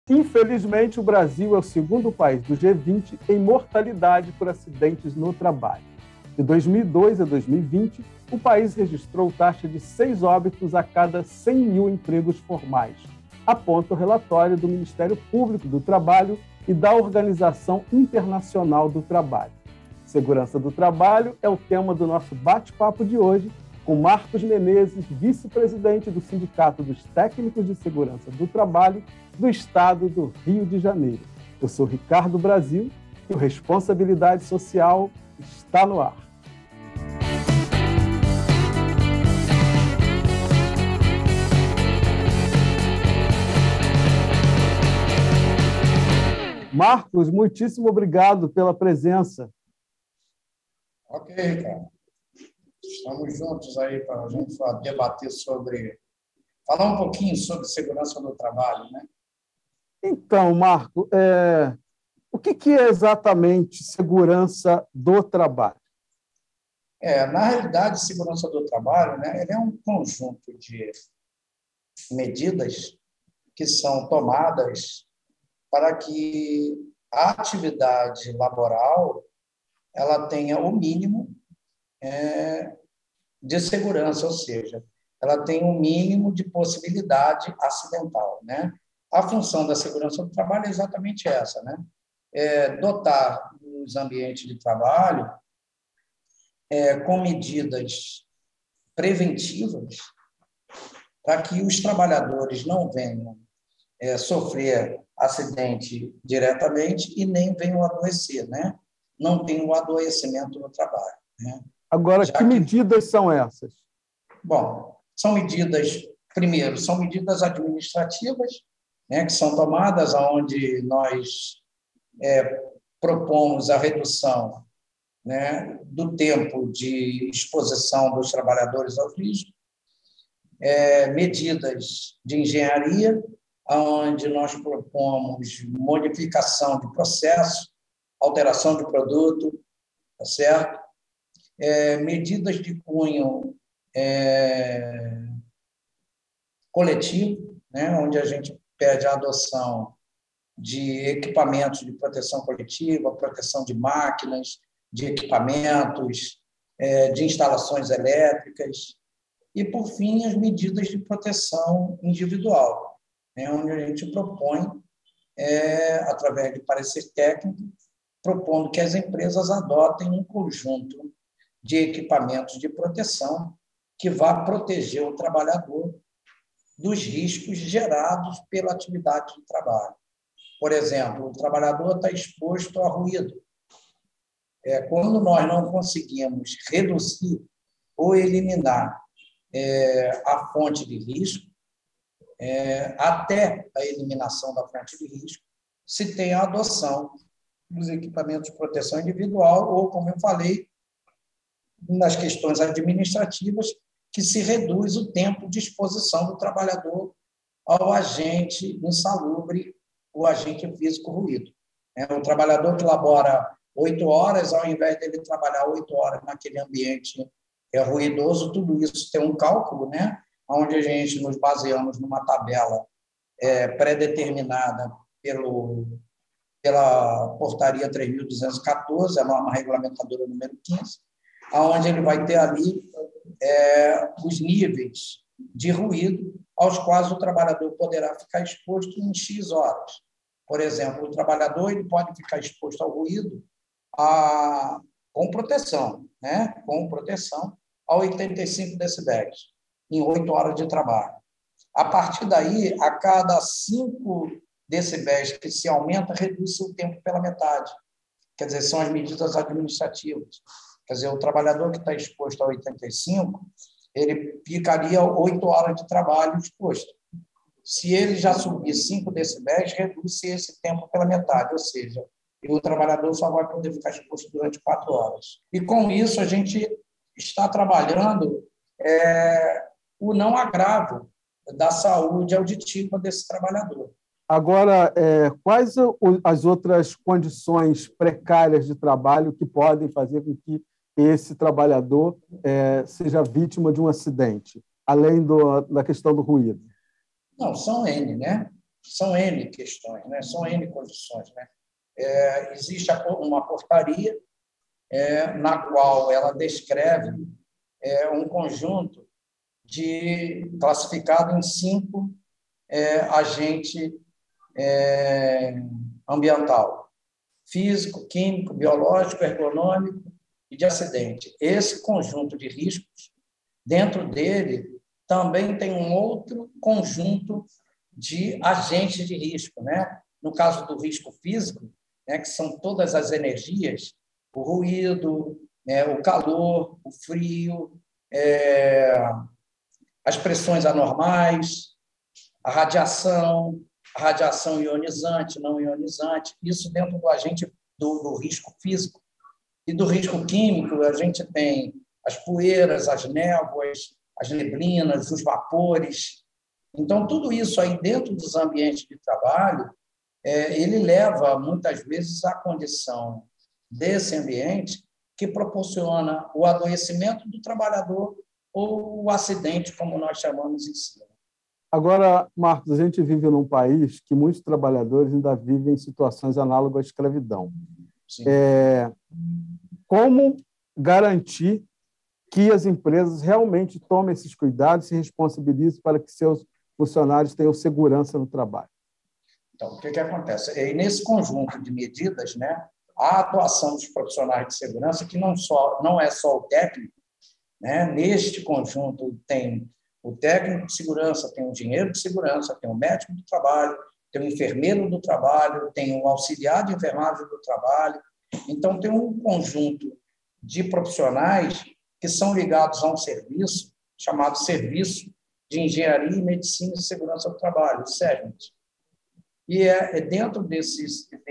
Infelizmente, o Brasil é o segundo país do G20 em mortalidade por acidentes no trabalho. De 2002 a 2020, o país registrou taxa de 6 óbitos a cada 100 mil empregos formais, aponta o relatório do Ministério Público do Trabalho e da Organização Internacional do Trabalho. Segurança do trabalho é o tema do nosso bate-papo de hoje, com Marcos Menezes, vice-presidente do Sindicato dos Técnicos de Segurança do Trabalho do Estado do Rio de Janeiro. Eu sou Ricardo Brasil e o Responsabilidade Social está no ar. Marcos, muitíssimo obrigado pela presença. Ok, cara. Estamos juntos aí para a gente debater falar um pouquinho sobre segurança no trabalho, né? Então, Marco, o que é exatamente segurança do trabalho? Na realidade, segurança do trabalho, né, ele é um conjunto de medidas que são tomadas para que a atividade laboral ela tenha o mínimo de segurança, ou seja, ela tem um mínimo de possibilidade acidental, né? A função da segurança do trabalho é exatamente essa, né? Dotar os ambientes de trabalho com medidas preventivas para que os trabalhadores não venham sofrer acidente diretamente e nem venham adoecer, né? Não tem um adoecimento no trabalho, né? Agora, que medidas são essas? Bom, primeiro, são medidas administrativas, né, que são tomadas onde nós propomos a redução, né, do tempo de exposição dos trabalhadores ao risco, medidas de engenharia, onde nós propomos modificação de processo, alteração de produto, tá certo? Medidas de cunho coletivo, né, onde a gente pede a adoção de equipamentos de proteção coletiva, proteção de máquinas, de equipamentos, de instalações elétricas, e, por fim, as medidas de proteção individual, né, onde a gente propõe, através de parecer técnico, propondo que as empresas adotem um conjunto de equipamentos de proteção que vá proteger o trabalhador dos riscos gerados pela atividade de trabalho. Por exemplo, o trabalhador está exposto a ruído. Quando nós não conseguimos reduzir ou eliminar a fonte de risco, até a eliminação da fonte de risco, se tem a adoção dos equipamentos de proteção individual ou, como eu falei, nas questões administrativas, que se reduz o tempo de exposição do trabalhador ao agente insalubre, o agente físico ruído. O trabalhador que labora 8 horas, ao invés dele trabalhar 8 horas naquele ambiente ruidoso, tudo isso tem um cálculo, né, onde a gente nos baseamos numa tabela pré-determinada pela portaria 3.214, a norma regulamentadora número 15, onde ele vai ter ali os níveis de ruído aos quais o trabalhador poderá ficar exposto em X horas. Por exemplo, o trabalhador ele pode ficar exposto ao ruído com proteção, né? Com proteção a 85 decibéis, em 8 horas de trabalho. A partir daí, a cada 5 decibéis que se aumenta, reduz o tempo pela metade. Quer dizer, são as medidas administrativas. Quer dizer, o trabalhador que está exposto a 85, ele ficaria 8 horas de trabalho exposto. Se ele já subir 5 decibéis, reduz esse tempo pela metade, ou seja, o trabalhador só vai poder ficar exposto durante 4 horas. E, com isso, a gente está trabalhando o não agravo da saúde auditiva desse trabalhador. Agora, quais as outras condições precárias de trabalho que podem fazer com que esse trabalhador seja vítima de um acidente, além da questão do ruído? Não, são N, né? são N questões, né? São N condições, né? Existe uma portaria na qual ela descreve um conjunto classificado em 5 agentes ambiental: físico, químico, biológico, ergonômico e de acidente. Esse conjunto de riscos, dentro dele, também tem um outro conjunto de agentes de risco, né? No caso do risco físico, né, que são todas as energias, o ruído, o calor, o frio, as pressões anormais, a radiação ionizante, não ionizante, isso dentro do agente do risco físico. E do risco químico, a gente tem as poeiras, as névoas, as neblinas, os vapores. Então, tudo isso aí dentro dos ambientes de trabalho, ele leva, muitas vezes, à condição desse ambiente que proporciona o adoecimento do trabalhador ou o acidente, como nós chamamos em si. Agora, Marcos, a gente vive num país que muitos trabalhadores ainda vivem em situações análogas à escravidão. Como garantir que as empresas realmente tomem esses cuidados e se responsabilizem para que seus funcionários tenham segurança no trabalho? Então, o que acontece? Nesse conjunto de medidas, né, a atuação dos profissionais de segurança, que não é só o técnico, né? Neste conjunto tem o técnico de segurança, tem o engenheiro de segurança, tem o médico do trabalho, tem o enfermeiro do trabalho, tem o auxiliar de enfermagem do trabalho. Então, tem um conjunto de profissionais que são ligados a um serviço chamado Serviço de Engenharia e Medicina e Segurança do Trabalho, o SESMET. E dentro desse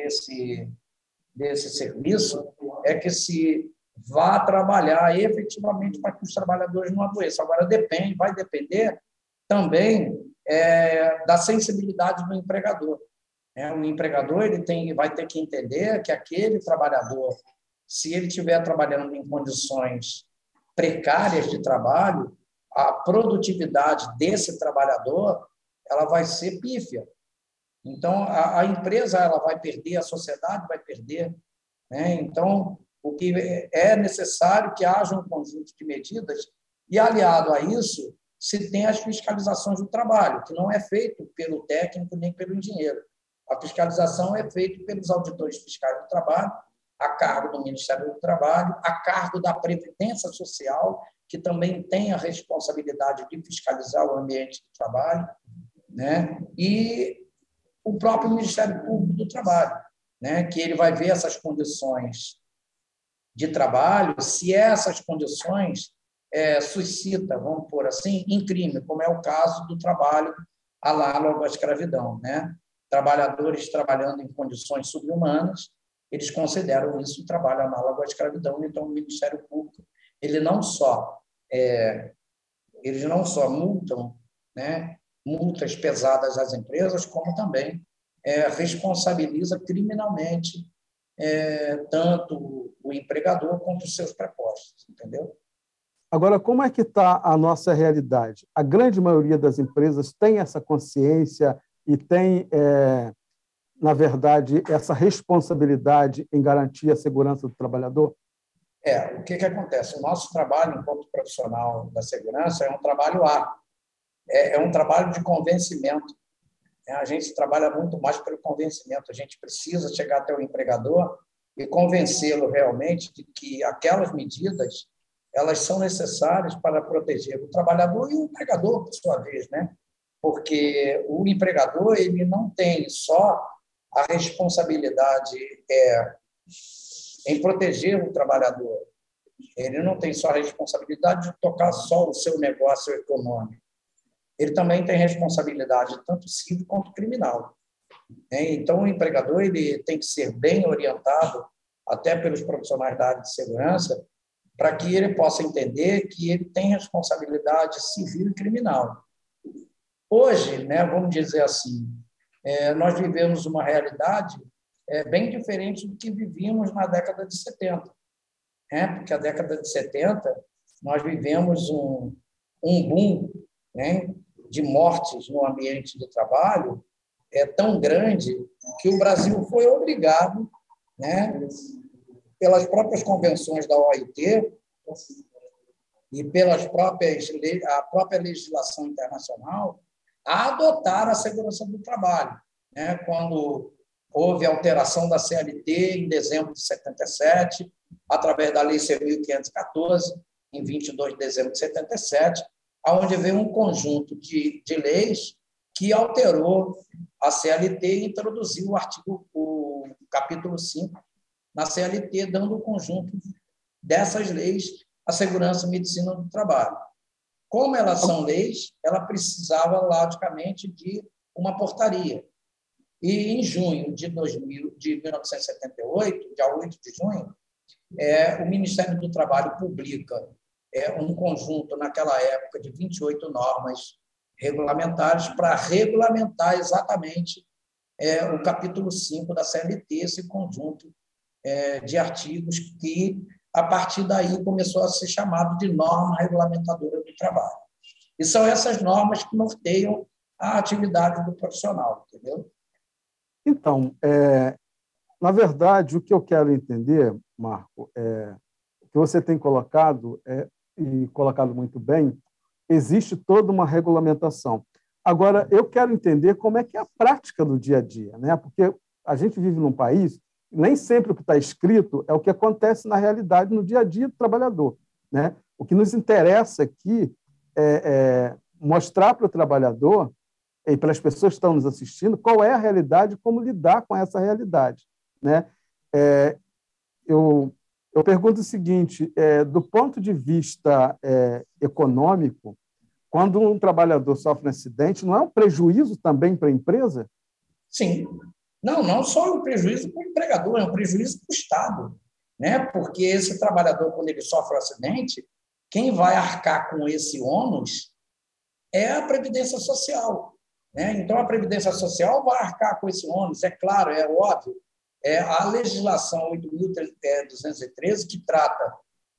serviço que se vá trabalhar efetivamente para que os trabalhadores não adoeçam. Agora, vai depender também da sensibilidade do empregador. O empregador vai ter que entender que aquele trabalhador, se ele estiver trabalhando em condições precárias de trabalho, a produtividade desse trabalhador ela vai ser pífia. Então, a empresa ela vai perder, a sociedade vai perder, né? Então, o que é necessário que haja um conjunto de medidas e, aliado a isso, se tem as fiscalizações do trabalho, que não é feito pelo técnico nem pelo engenheiro. A fiscalização é feita pelos auditores fiscais do trabalho, a cargo do Ministério do Trabalho, a cargo da Previdência Social, que também tem a responsabilidade de fiscalizar o ambiente de trabalho, né? E o próprio Ministério Público do Trabalho, né? Que ele vai ver essas condições de trabalho, se essas condições suscitam, vamos pôr assim, em crime, como é o caso do trabalho análogo à escravidão, né? Trabalhadores trabalhando em condições subhumanas, eles consideram isso um trabalho análogo à escravidão. Então, o Ministério Público eles não só multam, né, multas pesadas às empresas, como também responsabiliza criminalmente tanto o empregador quanto os seus prepostos, entendeu? Agora, como é que está a nossa realidade? A grande maioria das empresas tem essa consciência e tem, na verdade, essa responsabilidade em garantir a segurança do trabalhador? O que acontece? O nosso trabalho enquanto profissional da segurança é um trabalho árduo, é um trabalho de convencimento. A gente trabalha muito mais pelo convencimento. A gente precisa chegar até o empregador e convencê-lo realmente de que aquelas medidas elas são necessárias para proteger o trabalhador e o empregador, por sua vez, né? Porque o empregador ele não tem só a responsabilidade em proteger o trabalhador. Ele não tem só a responsabilidade de tocar só o seu negócio econômico. Ele também tem responsabilidade tanto civil quanto criminal. Então, o empregador ele tem que ser bem orientado, até pelos profissionais da área de segurança, para que ele possa entender que ele tem responsabilidade civil e criminal. Hoje, né, vamos dizer assim, nós vivemos uma realidade bem diferente do que vivíamos na década de 70. Porque a década de 70 nós vivemos um boom, né, de mortes no ambiente de trabalho tão grande que o Brasil foi obrigado, né, pelas próprias convenções da OIT e a própria legislação internacional, a adotar a segurança do trabalho, né? Quando houve a alteração da CLT em dezembro de 77, através da Lei 6.514, em 22 de dezembro de 77, onde veio um conjunto de leis que alterou a CLT e introduziu o capítulo 5 na CLT, dando o conjunto dessas leis à segurança e medicina do trabalho. Como elas são leis, ela precisava, logicamente, de uma portaria. E, em junho de 1978, dia 8 de junho, o Ministério do Trabalho publica um conjunto, naquela época, de 28 normas regulamentares para regulamentar exatamente o capítulo 5 da CLT, esse conjunto de artigos que, a partir daí, começou a ser chamado de norma regulamentadora do trabalho. E são essas normas que norteiam a atividade do profissional, entendeu? Então, na verdade, o que eu quero entender, Marco, o que você tem colocado, e colocado muito bem, existe toda uma regulamentação. Agora, eu quero entender como é que é a prática do dia a dia, né? Porque a gente vive num país, nem sempre o que está escrito é o que acontece na realidade, no dia a dia do trabalhador, né? O que nos interessa aqui é mostrar para o trabalhador e para as pessoas que estão nos assistindo qual é a realidade e como lidar com essa realidade, né? Eu pergunto o seguinte, do ponto de vista econômico, quando um trabalhador sofre um acidente, não é um prejuízo também para a empresa? Sim. Não só um prejuízo para o empregador, é um prejuízo para o Estado, né? Porque esse trabalhador, quando ele sofre um acidente, quem vai arcar com esse ônus é a Previdência Social, né? Então, a Previdência Social vai arcar com esse ônus, é claro, é óbvio. A legislação 8.213, que trata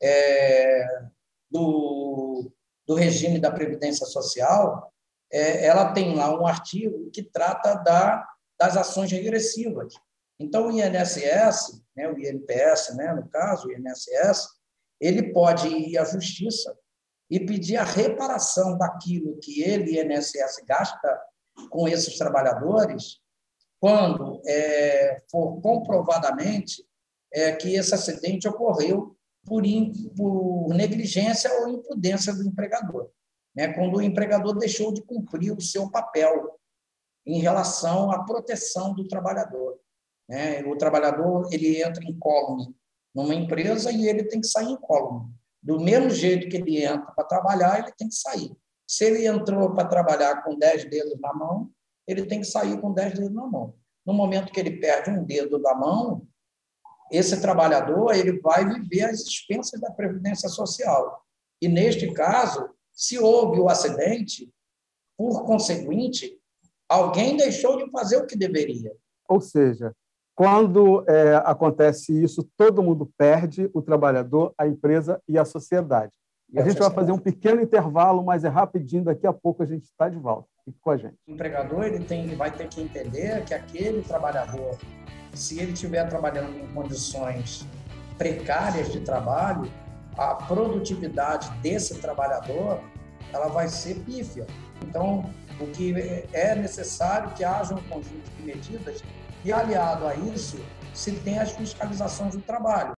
do regime da Previdência Social, ela tem lá um artigo que trata das ações regressivas. Então, o INSS, né, o INPS, né, no caso, o INSS, ele pode ir à Justiça e pedir a reparação daquilo que ele, INSS, gasta com esses trabalhadores, quando for comprovadamente que esse acidente ocorreu por negligência ou imprudência do empregador, né? Quando o empregador deixou de cumprir o seu papel em relação à proteção do trabalhador, né? O trabalhador ele entra incólume numa empresa e ele tem que sair incólume. Do mesmo jeito que ele entra para trabalhar, ele tem que sair. Se ele entrou para trabalhar com 10 dedos na mão, ele tem que sair com 10 dedos na mão. No momento que ele perde um dedo da mão, esse trabalhador ele vai viver as expensas da Previdência Social. E, neste caso, se houve o acidente, por conseguinte, alguém deixou de fazer o que deveria. Ou seja, quando acontece isso, todo mundo perde, o trabalhador, a empresa e a sociedade. A gente vai fazer um pequeno intervalo, mas é rapidinho, daqui a pouco a gente está de volta. Fique com a gente. O empregador ele vai ter que entender que aquele trabalhador, se ele estiver trabalhando em condições precárias de trabalho, a produtividade desse trabalhador ela vai ser pífia. Então, o que é necessário que haja um conjunto de medidas e, aliado a isso, se tem as fiscalizações do trabalho.